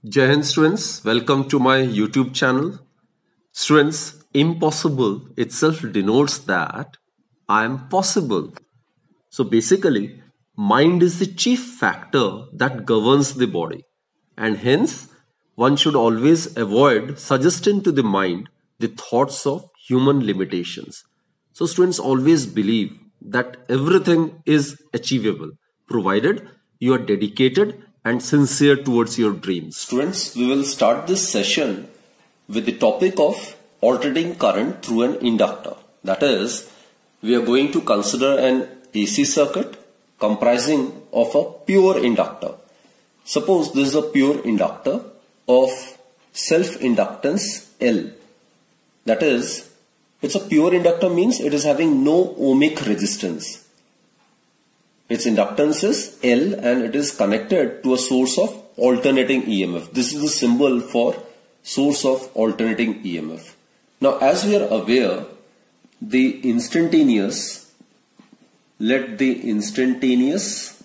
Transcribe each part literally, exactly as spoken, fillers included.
Jai Hind students, welcome to my YouTube channel. Students, impossible itself denotes that I am possible. So basically, mind is the chief factor that governs the body, and hence one should always avoid suggesting to the mind the thoughts of human limitations. So students always believe that everything is achievable provided you are dedicated and sincere towards your dreams. Students, we will start this session with the topic of alternating current through an inductor. That is, we are going to consider an A C circuit comprising of a pure inductor. Suppose this is a pure inductor of self-inductance L. That is, it's a pure inductor means it is having no ohmic resistance. Its inductance is L and it is connected to a source of alternating E M F. This is the symbol for source of alternating E M F. Now, as we are aware, the instantaneous, let the instantaneous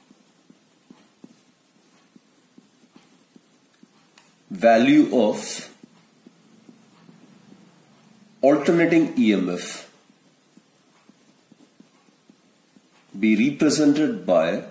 value of alternating E M F be represented by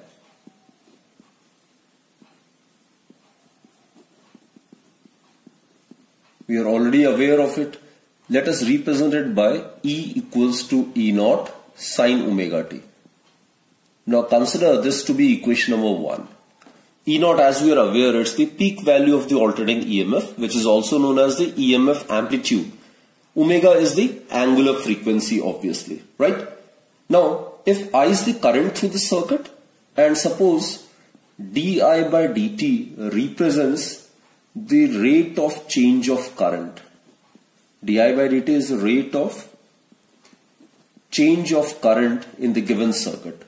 we are already aware of it. Let us represent it by E equals to E naught sine omega t. Now consider this to be equation number one. E naught, as we are aware, it's the peak value of the alternating E M F, which is also known as the E M F amplitude. Omega is the angular frequency, obviously, right? Now, if I is the current through the circuit and suppose di by dt represents the rate of change of current. Di by dt is the rate of change of current in the given circuit.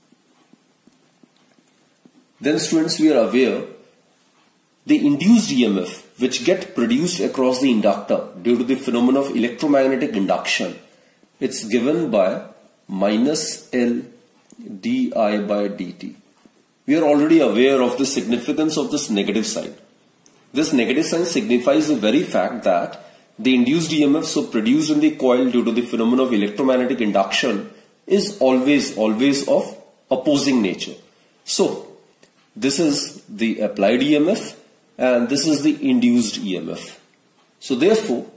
Then students, we are aware the induced E M F which get produced across the inductor due to the phenomenon of electromagnetic induction, it's given by minus L di by dt. We are already aware of the significance of this negative sign. This negative sign signifies the very fact that the induced E M F so produced in the coil due to the phenomenon of electromagnetic induction is always, always of opposing nature. So, this is the applied E M F and this is the induced E M F. So, therefore,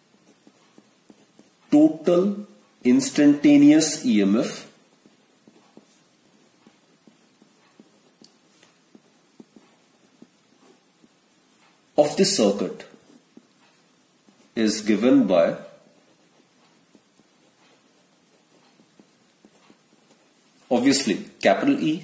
total instantaneous E M F of the circuit is given by obviously capital E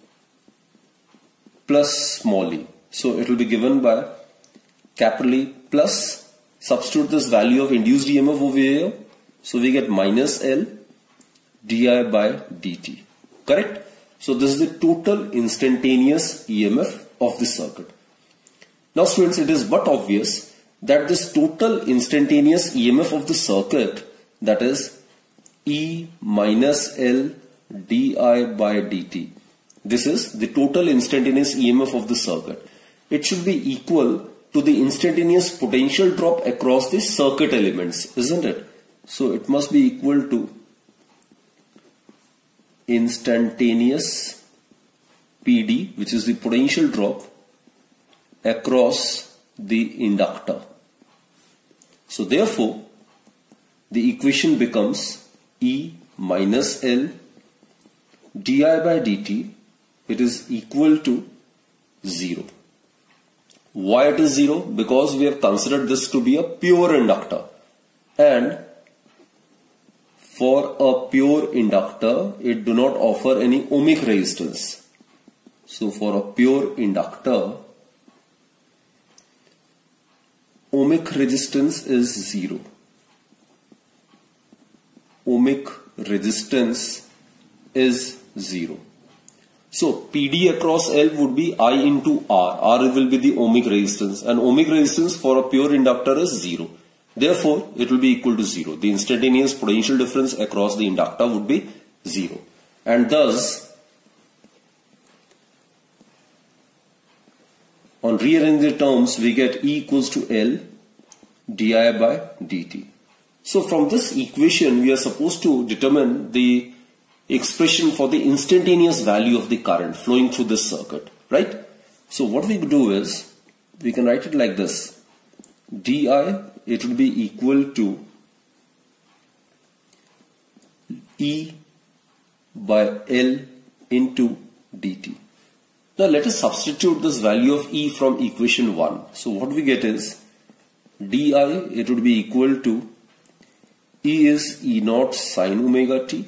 plus small e. So it will be given by capital E plus, substitute this value of induced E M F over here. So we get minus L di by dt. Correct? So this is the total instantaneous E M F of the circuit. Now students, it is but obvious that this total instantaneous E M F of the circuit, that is E minus L di by dt, this is the total instantaneous E M F of the circuit. It should be equal to the instantaneous potential drop across the circuit elements, isn't it? So it must be equal to instantaneous P D, which is the potential drop across the inductor. So therefore, the equation becomes E minus L di by dt, it is equal to zero. Why it is zero? Because we have considered this to be a pure inductor, and for a pure inductor, it do not offer any ohmic resistance. So for a pure inductor, ohmic resistance is zero. Ohmic resistance is zero. So P D across L would be I into R. R will be the ohmic resistance, and ohmic resistance for a pure inductor is zero. Therefore, it will be equal to zero. The instantaneous potential difference across the inductor would be zero. And thus, on rearranging the terms, we get E equals to L di by dt. So from this equation, we are supposed to determine the expression for the instantaneous value of the current flowing through this circuit, right? So what we do is, we can write it like this. Di, it would be equal to E by L into dt. Now let us substitute this value of E from equation one. So what we get is di, it would be equal to E is E naught sine omega t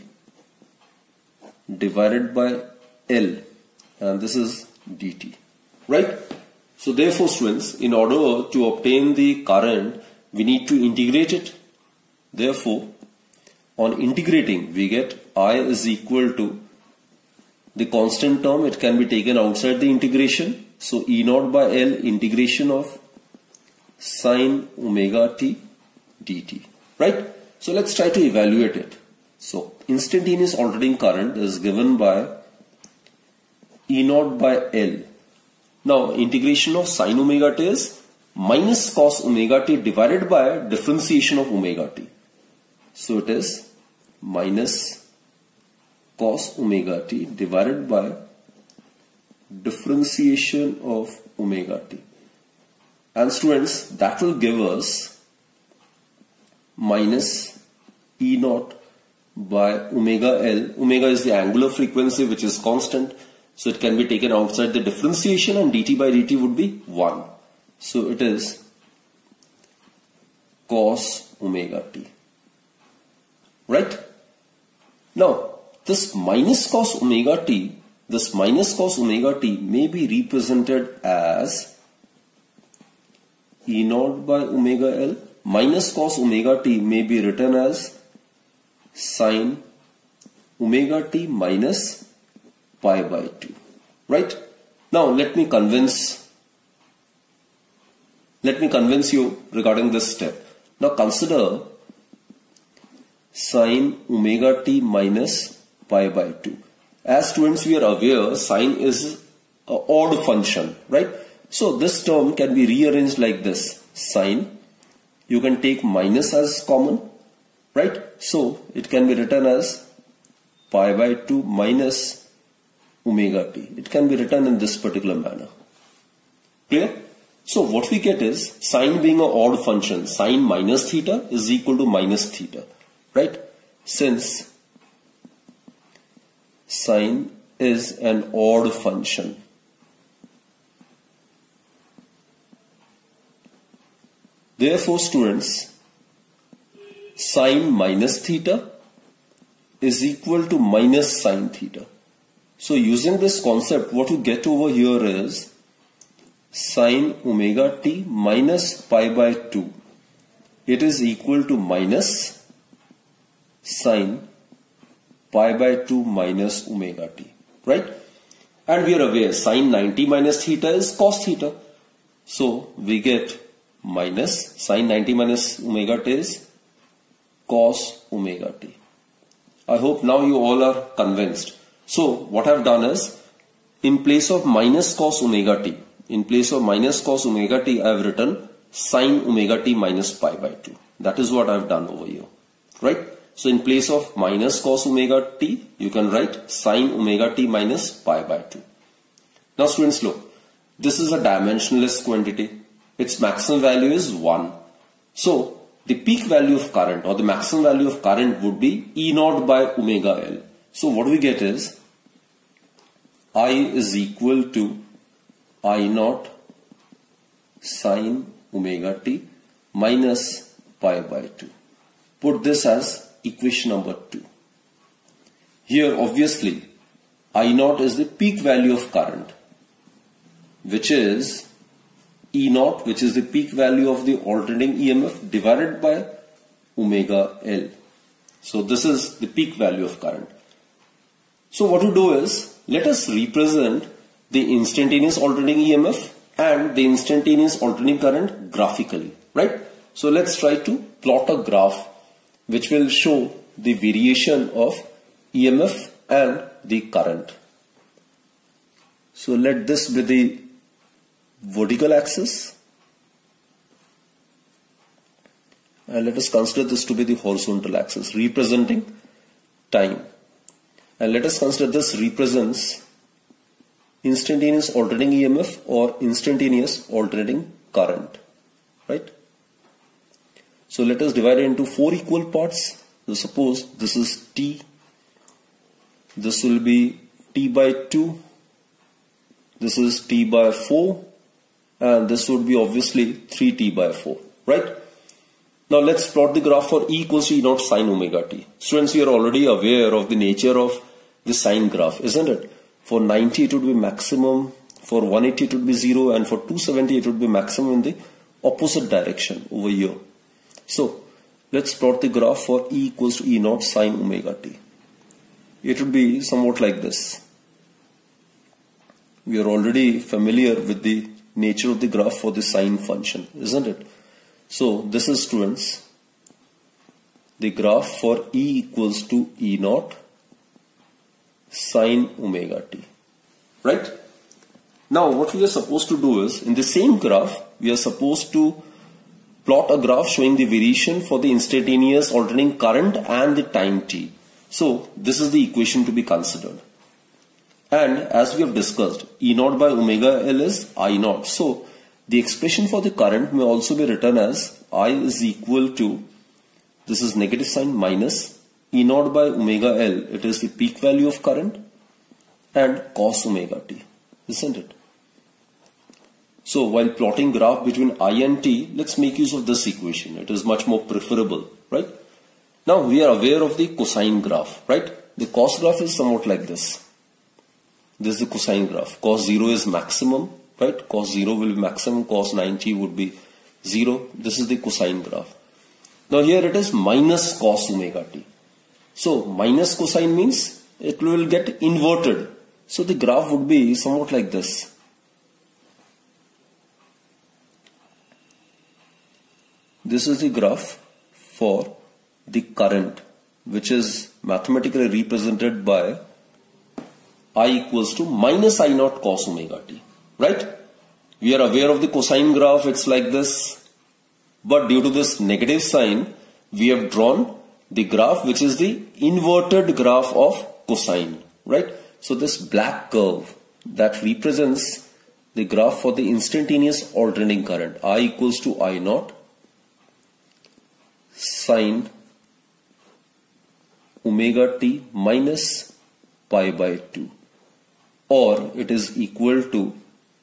divided by L, and this is dt, right? So therefore students, in order to obtain the current, we need to integrate it. Therefore, on integrating, we get I is equal to the constant term, it can be taken outside the integration. So E naught by L integration of sine omega t dt, right? So let's try to evaluate it. So instantaneous alternating current is given by E naught by L. Now integration of sine omega t is minus cos omega t divided by differentiation of omega t. So it is minus cos omega t divided by differentiation of omega t. And students, that will give us minus E naught by omega L. Omega is the angular frequency which is constant, so it can be taken outside the differentiation, and dt by dt would be one. So it is cos omega t, right? Now this minus cos omega t, this minus cos omega t may be represented as E naught by omega L. Minus cos omega t may be written as sine omega t minus pi by two, right? Now let me convince let me convince you regarding this step. Now consider sine omega t minus pi by two. As students, we are aware sine is an odd function, right? So this term can be rearranged like this. Sine, you can take minus as common, right? So it can be written as pi by two minus omega t. It can be written in this particular manner. Clear? So what we get is sine being an odd function, sine minus theta is equal to minus theta, right? Since sine is an odd function, therefore students, sine minus theta is equal to minus sine theta. So using this concept, what you get over here is sine omega t minus pi by two. It is equal to minus sine pi by two minus omega t, right? And we are aware sine ninety minus theta is cos theta. So we get minus sine ninety minus omega t is cos omega t. I hope now you all are convinced. So what I have done is, in place of minus cos omega t, in place of minus cos omega t, I have written sine omega t minus pi by two. That is what I have done over here, right? So in place of minus cos omega t, you can write sine omega t minus pi by two. Now students, look, this is a dimensionless quantity. Its maximum value is one. So the peak value of current or the maximum value of current would be E naught by omega L. So what we get is I is equal to I naught sine omega t minus pi by two. Put this as equation number two. Here obviously I naught is the peak value of current, which is E naught, which is the peak value of the alternating E M F divided by omega L. So this is the peak value of current. So what we do is, let us represent the instantaneous alternating E M F and the instantaneous alternating current graphically, right? So let's try to plot a graph which will show the variation of E M F and the current. So let this be the vertical axis, and let us consider this to be the horizontal axis representing time, and let us consider this represents instantaneous alternating E M F or instantaneous alternating current, right? So let us divide it into four equal parts. So suppose this is T, this will be T by two, this is T by four, and this would be obviously three T by four, right? Now let's plot the graph for E equals to E naught sine omega t. Students, you are already aware of the nature of the sine graph, isn't it? For ninety it would be maximum, for one eighty it would be zero, and for two seventy it would be maximum in the opposite direction over here. So let's plot the graph for E equals to E naught sine omega t. It would be somewhat like this. We are already familiar with the nature of the graph for the sine function, isn't it? So this is, students, the graph for E equals to E naught sine omega t, right? Now what we are supposed to do is, in the same graph, we are supposed to plot a graph showing the variation for the instantaneous alternating current and the time t. So this is the equation to be considered. And as we have discussed, E naught by omega L is I naught. So the expression for the current may also be written as I is equal to, this is negative sign minus E naught by omega L. It is the peak value of current, and cos omega t, isn't it? So while plotting graph between I and t, let's make use of this equation. It is much more preferable, right? Now we are aware of the cosine graph, right? The cos graph is somewhat like this. This is the cosine graph. Cos zero is maximum, right? Cos zero will be maximum, cos ninety would be zero. This is the cosine graph. Now here it is minus cos omega t. So minus cosine means it will get inverted. So the graph would be somewhat like this. This is the graph for the current, which is mathematically represented by I equals to minus I naught cos omega t, right? We are aware of the cosine graph, it's like this, but due to this negative sign, we have drawn the graph which is the inverted graph of cosine, right? So this black curve that represents the graph for the instantaneous alternating current, I equals to I naught sine omega t minus pi by two, or it is equal to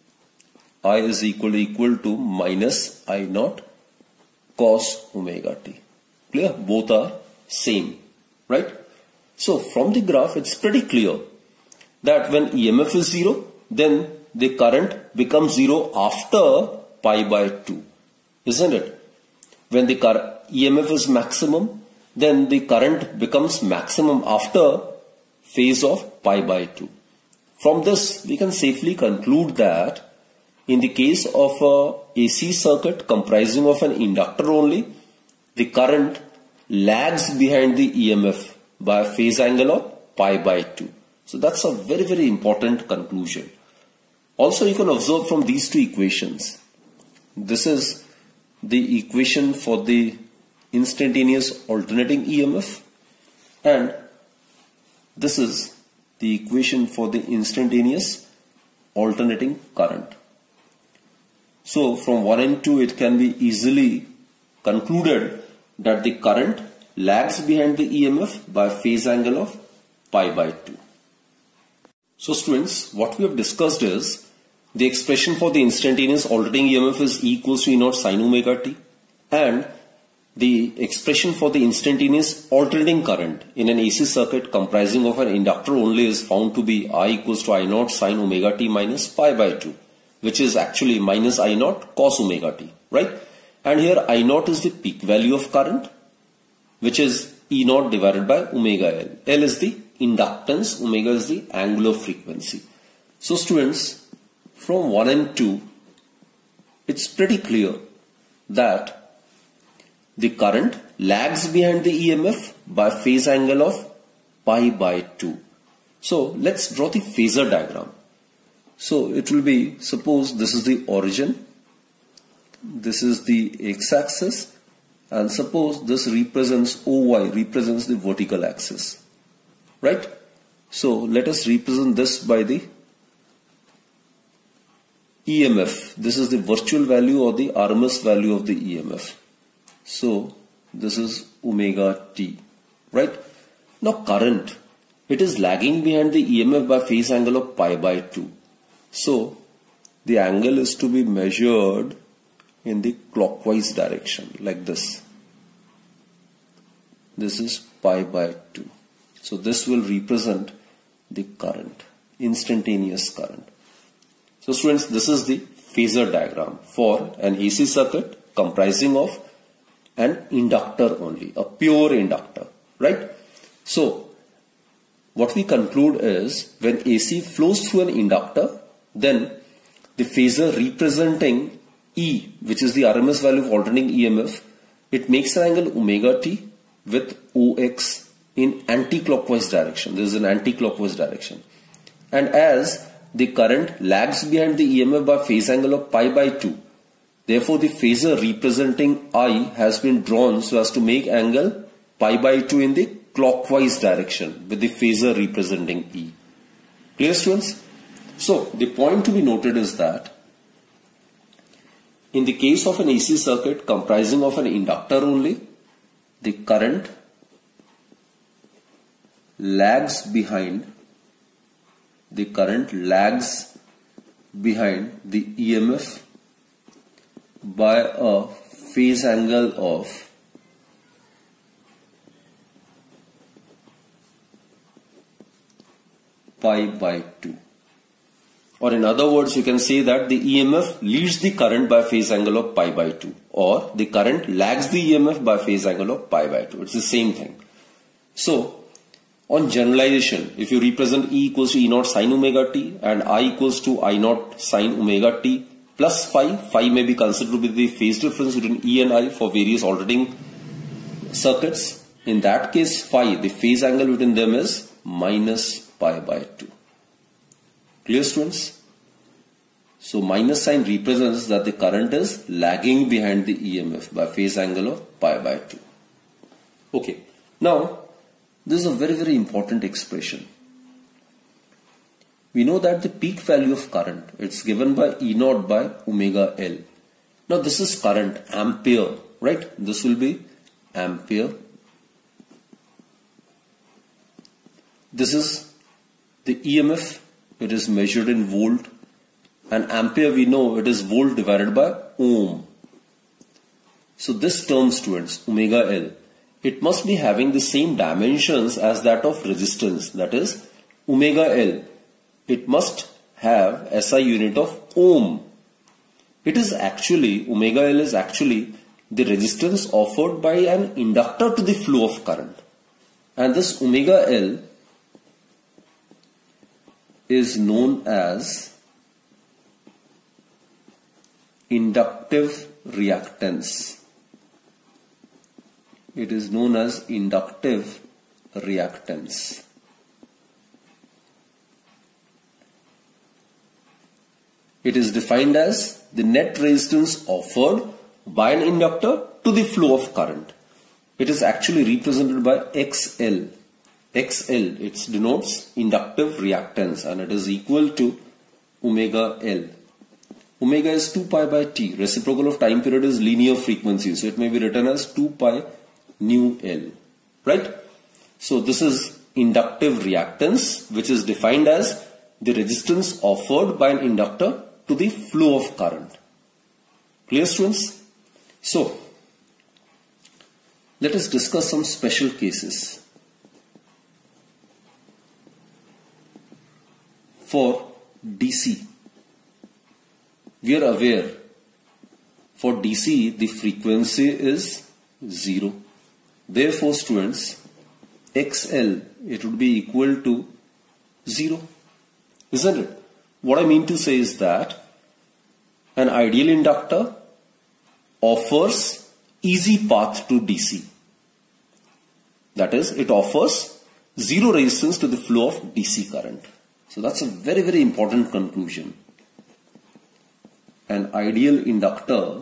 I is equal to equal to minus I naught cos omega t. Clear? Both are same, right? So from the graph it's pretty clear that when E M F is zero, then the current becomes zero after pi by two, isn't it? When the E M F is maximum, then the current becomes maximum after phase of pi by two. From this, we can safely conclude that in the case of a A C circuit comprising of an inductor only, the current lags behind the E M F by a phase angle of pi by two. So that's a very, very important conclusion. Also, you can observe from these two equations. This is the equation for the instantaneous alternating E M F, and this is the equation for the instantaneous alternating current. So from one and two, it can be easily concluded that the current lags behind the E M F by a phase angle of pi by two. So students, what we have discussed is the expression for the instantaneous alternating E M F is E equals to E naught sine omega t, and the expression for the instantaneous alternating current in an A C circuit comprising of an inductor only is found to be I equals to I naught sine omega t minus pi by two, which is actually minus I naught cos omega t, right? And here I naught is the peak value of current, which is E naught divided by omega L. L is the inductance, omega is the angular frequency. So students, from one and two, it's pretty clear that the current lags behind the E M F by phase angle of pi by two. So let's draw the phasor diagram. So it will be, suppose this is the origin, this is the x-axis, and suppose this represents O Y, represents the vertical axis, right? So let us represent this by the E M F. This is the virtual value or the R M S value of the E M F. So this is omega t, right? Now current, it is lagging behind the E M F by phase angle of pi by two. So the angle is to be measured in the clockwise direction, like this. This is pi by two. So this will represent the current, instantaneous current. So students, this is the phasor diagram for an A C circuit comprising of an inductor only, a pure inductor, right? So what we conclude is, when A C flows through an inductor, then the phasor representing E, which is the R M S value of alternating E M F, it makes an angle omega t with O X in anti-clockwise direction. This is an anti-clockwise direction. And as the current lags behind the E M F by phase angle of pi by two, therefore the phasor representing I has been drawn so as to make angle pi by two in the clockwise direction with the phasor representing E. Clear, students? So the point to be noted is that in the case of an A C circuit comprising of an inductor only, the current lags behind the current lags behind the E M F by a phase angle of pi by two. Or in other words, you can say that the E M F leads the current by phase angle of pi by two, or the current lags the E M F by phase angle of pi by two. It's the same thing. So on generalization, if you represent E equals to E naught sine omega t and I equals to I naught sine omega t plus phi, phi may be considered to be the phase difference between E and I for various alternating circuits. In that case, phi, the phase angle between them is minus pi by two. Clear, students? So minus sign represents that the current is lagging behind the E M F by phase angle of pi by two. Okay. Now, this is a very very important expression. We know that the peak value of current, it's given by E naught by omega L. Now this is current, ampere, right? This will be ampere. This is the E M F. It is measured in volt, and ampere we know it is volt divided by ohm. So this term, students, omega L, it must be having the same dimensions as that of resistance, that is omega L. It must have S I unit of ohm. It is actually, omega L is actually the resistance offered by an inductor to the flow of current. And this omega L is known as inductive reactance. It is known as inductive reactance. It is defined as the net resistance offered by an inductor to the flow of current. It is actually represented by X L. X L, it denotes inductive reactance, and it is equal to omega L. Omega is two pi by t. Reciprocal of time period is linear frequency, so it may be written as two pi nu L, right? So this is inductive reactance, which is defined as the resistance offered by an inductor to the flow of current. Clear, students? So let us discuss some special cases. For D C, we are aware for D C the frequency is zero. Therefore, students, X L, it would be equal to zero, isn't it? What I mean to say is that an ideal inductor offers easy path to D C. That is, it offers zero resistance to the flow of D C current. So that's a very, very important conclusion. An ideal inductor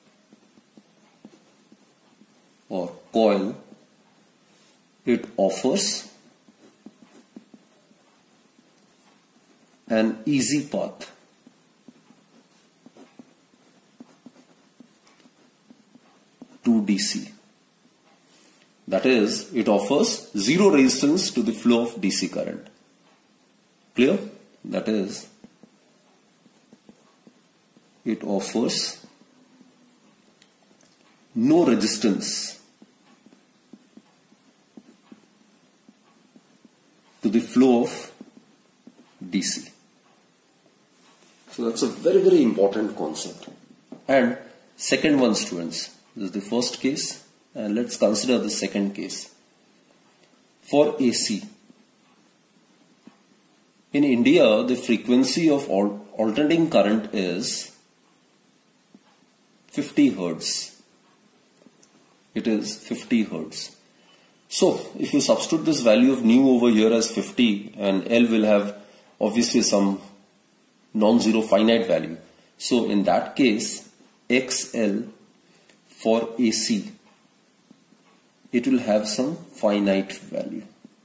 or coil, it offers an easy path to D C. That is, it offers zero resistance to the flow of D C current. Clear? That is, it offers no resistance to the flow of D C. So that's a very, very important concept. And second one, students, this is the first case, and let's consider the second case. For A C, in India, the frequency of alternating current is fifty hertz. It is fifty hertz. So, if you substitute this value of nu over here as fifty, and L will have obviously some non-zero finite value. So, in that case, X L for A C, it will have some finite value.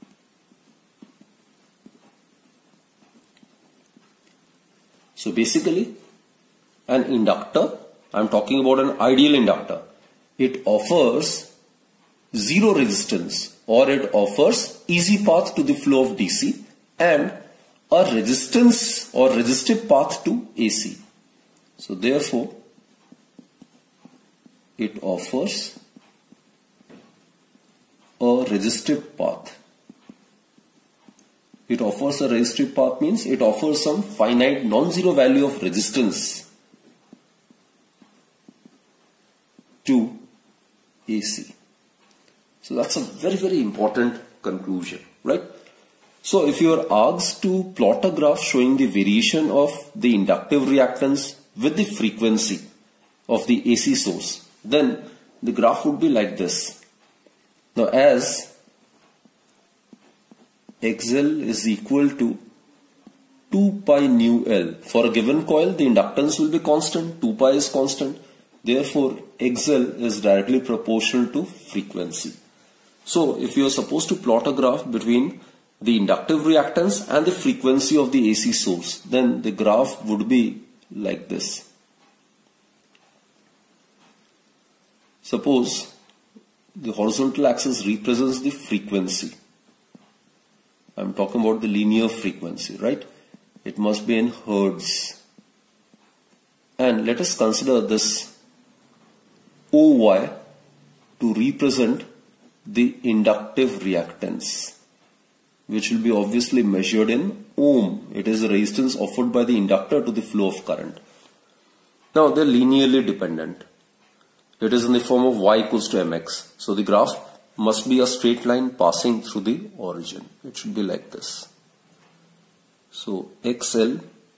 So basically, an inductor, I am talking about an ideal inductor, it offers zero resistance, or it offers easy path to the flow of D C and a resistance or resistive path to A C. So therefore, it offers a resistive path. It offers a resistive path means it offers some finite non-zero value of resistance to A C. So that's a very, very important conclusion, right? So if you are asked to plot a graph showing the variation of the inductive reactance with the frequency of the A C source, then the graph would be like this. Now as X L is equal to two pi nu L. For a given coil, the inductance will be constant, two pi is constant. Therefore, X L is directly proportional to frequency. So, if you are supposed to plot a graph between the inductive reactance and the frequency of the A C source, then the graph would be like this. Suppose the horizontal axis represents the frequency. I'm talking about the linear frequency, right? It must be in hertz. And let us consider this O Y to represent the inductive reactance, which will be obviously measured in ohm. It is the resistance offered by the inductor to the flow of current. Now they are linearly dependent. It is in the form of y equals to mx. So the graph must be a straight line passing through the origin. It should be like this. So X L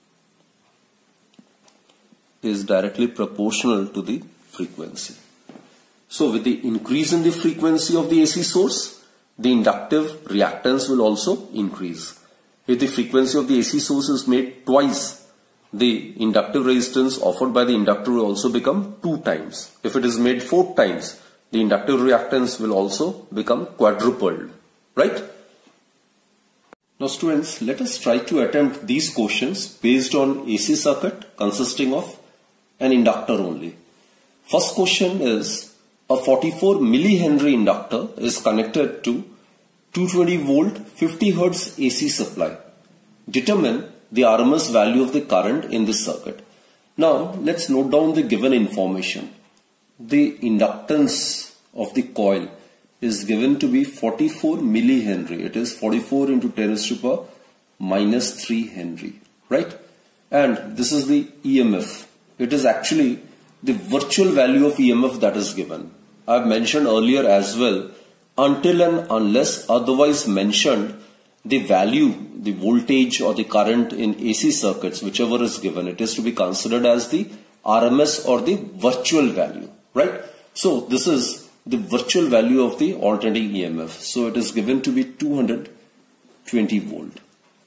is directly proportional to the frequency. So with the increase in the frequency of the A C source, the inductive reactance will also increase. If the frequency of the A C source is made twice, the inductive resistance offered by the inductor will also become two times. If it is made four times, the inductive reactance will also become quadrupled, right? Now students, let us try to attempt these questions based on A C circuit consisting of an inductor only. First question is, a forty-four millihenry inductor is connected to two hundred twenty volt fifty hertz A C supply. Determine the R M S value of the current in this circuit. Now let's note down the given information. The inductance of the coil is given to be forty-four millihenry. It is forty-four into ten raised to the power minus three Henry, right? And this is the E M F. It is actually the virtual value of E M F that is given. I have mentioned earlier as well, until and unless otherwise mentioned, the value, the voltage or the current in A C circuits, whichever is given, it is to be considered as the R M S or the virtual value, right? So this is the virtual value of the alternating E M F. So it is given to be two hundred twenty volt.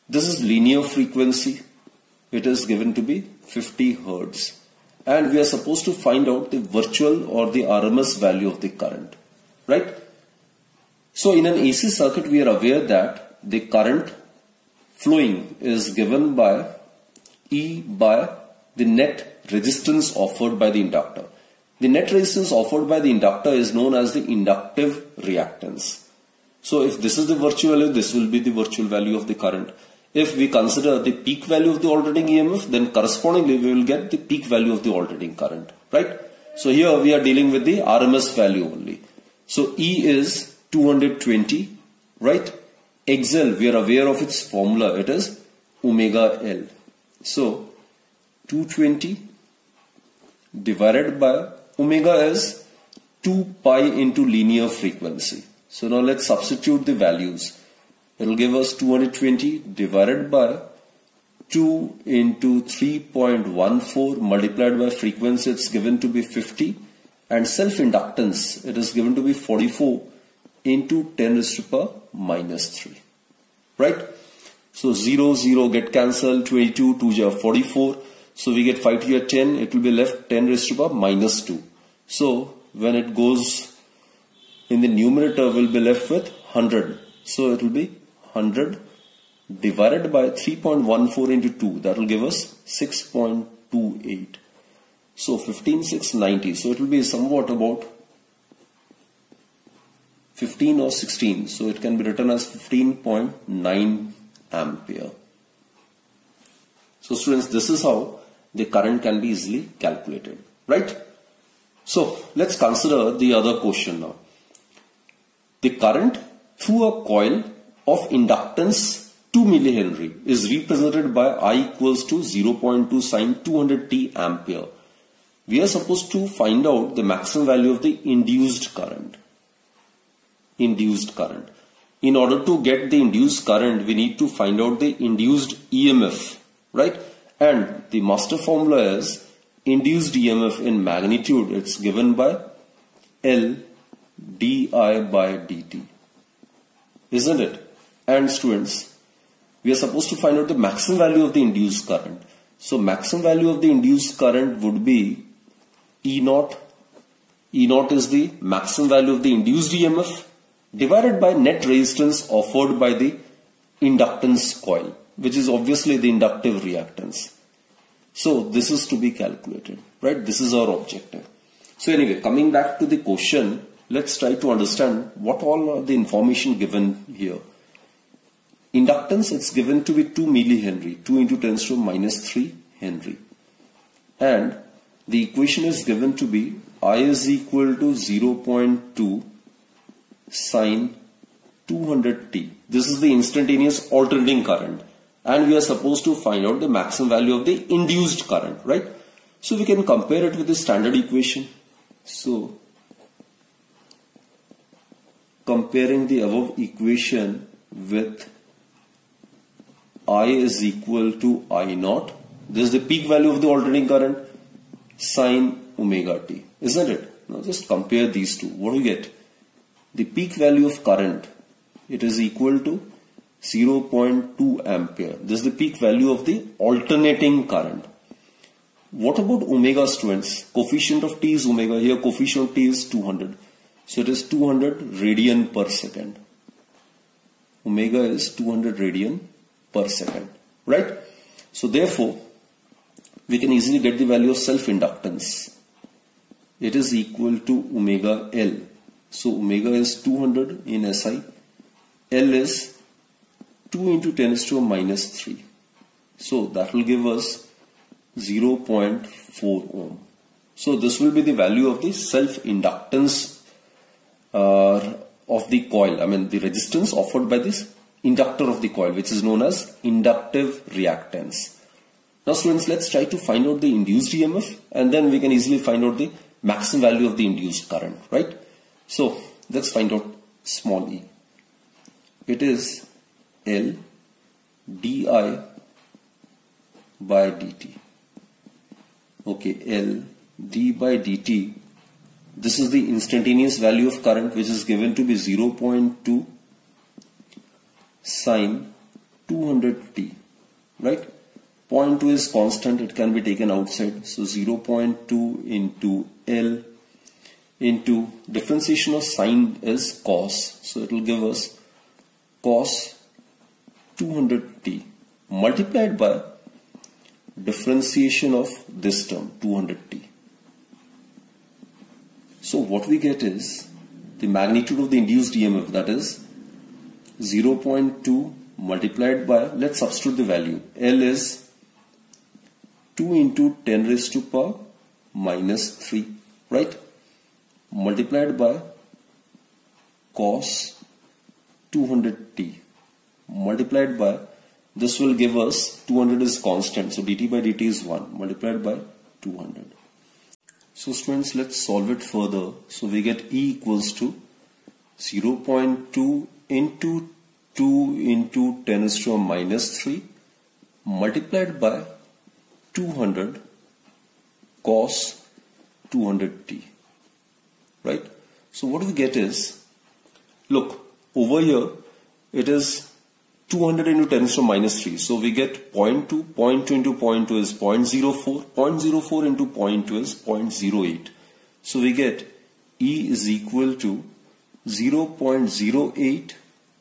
This is linear frequency. It is given to be fifty hertz. And we are supposed to find out the virtual or the R M S value of the current, right? So in an A C circuit, we are aware that the current flowing is given by E by the net resistance offered by the inductor. The net resistance offered by the inductor is known as the inductive reactance. So if this is the virtual value, this will be the virtual value of the current. If we consider the peak value of the alternating E M F, then correspondingly we will get the peak value of the alternating current, right? So here we are dealing with the R M S value only. So E is two hundred twenty, right? X L, we are aware of its formula, it is omega L. So two hundred twenty divided by omega is two pi into linear frequency. So now let's substitute the values. It will give us two hundred twenty divided by two into three point one four multiplied by frequency, it's given to be fifty, and self-inductance, it is given to be forty-four into ten raised to power minus three, right? So zero, zero get cancelled, twenty-two, two are forty-four, so we get five to ten, it will be left ten raised to power minus two. So when it goes in the numerator, we'll be left with one hundred. So it will be one hundred divided by three point one four into two, that will give us six point two eight. So fifteen six ninety. So it will be somewhat about fifteen or sixteen. So it can be written as fifteen point nine ampere. So students, this is how the current can be easily calculated, right? So let's consider the other question now. The current through a coil of inductance two millihenry is represented by I equals to zero point two sine two hundred t ampere. We are supposed to find out the maximum value of the induced current. Induced current. In order to get the induced current, we need to find out the induced E M F, right? And the master formula is induced E M F in magnitude. It's given by L di by dt, isn't it? And students, we are supposed to find out the maximum value of the induced current. So maximum value of the induced current would be E naught. E naught is the maximum value of the induced E M F divided by net resistance offered by the inductance coil, which is obviously the inductive reactance. So this is to be calculated, right? This is our objective. So anyway, coming back to the question, let's try to understand what all are the information given here. Inductance, it's given to be two millihenry, two into ten to the minus three Henry. And the equation is given to be I is equal to zero point two sine two hundred t. This is the instantaneous alternating current. And we are supposed to find out the maximum value of the induced current, right? So we can compare it with the standard equation. So comparing the above equation with I is equal to I naught. This is the peak value of the alternating current, sine omega t, isn't it? Now just compare these two. What do you get? The peak value of current, it is equal to zero point two ampere. This is the peak value of the alternating current. What about omega, students? Coefficient of t is omega. Here coefficient of t is two hundred. So it is two hundred radian per second. Omega is two hundred radian per second, right? So therefore, we can easily get the value of self-inductance. It is equal to omega L. So omega is two hundred in S I. L is two into ten to the minus three. So that will give us zero point four ohm. So this will be the value of the self-inductance uh, of the coil. I mean the resistance offered by this inductor of the coil, which is known as inductive reactance. Now students, let's try to find out the induced E M F, and then we can easily find out the maximum value of the induced current, right? So let's find out small e. It is L di by dt. Okay, L d by dt. This is the instantaneous value of current, which is given to be zero point two sine two hundred T, right? zero point two is constant, it can be taken outside. So zero point two into L into differentiation of sine is cos. So it will give us cos two hundred T multiplied by differentiation of this term two hundred T. So what we get is the magnitude of the induced E M F, that is zero point two multiplied by, let's substitute the value. L is two into ten raised to power minus three, right? Multiplied by cos two hundred T multiplied by, this will give us two hundred is constant, so dt by dt is one multiplied by two hundred. So students, let's solve it further. So we get E equals to zero point two into two into ten raised to minus three multiplied by two hundred cos two hundred T, right? So what we get is, look, over here it is two hundred into ten raised to minus three. So we get zero point two, zero point two into zero point two is zero point zero four, zero point zero four into zero point two is zero point zero eight. So we get E is equal to zero point zero eight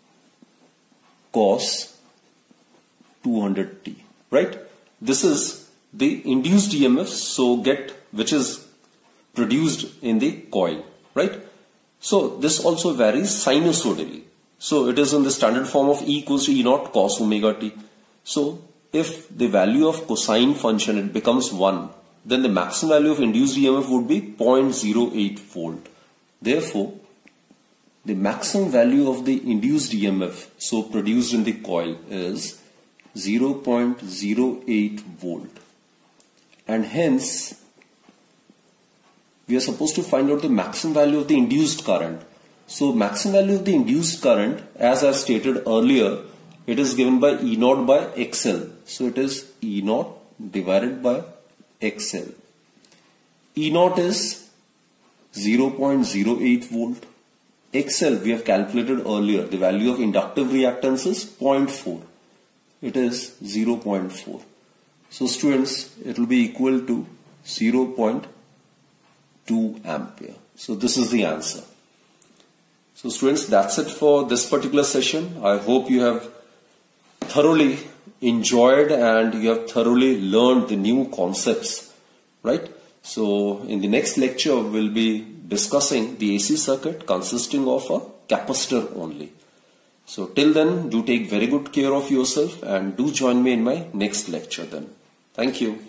cos two hundred T, right? This is the induced E M F, so get, which is produced in the coil, right? So this also varies sinusoidally. So it is in the standard form of E equals to E naught cos omega t. So if the value of cosine function, it becomes one, then the maximum value of induced E M F would be zero point zero eight volt. Therefore, the maximum value of the induced E M F, so produced in the coil, is zero point zero eight volt. And hence, we are supposed to find out the maximum value of the induced current. So maximum value of the induced current, as I stated earlier, it is given by E naught by X L. So it is E naught divided by X L. E naught is zero point zero eight volt. X L we have calculated earlier. The value of inductive reactance is zero point four. It is zero point four. So students, it will be equal to zero point two ampere. So this is the answer. So students, that's it for this particular session. I hope you have thoroughly enjoyed and you have thoroughly learned the new concepts, right? So in the next lecture, we'll be discussing the A C circuit consisting of a capacitor only. So till then, do take very good care of yourself and do join me in my next lecture then. Thank you.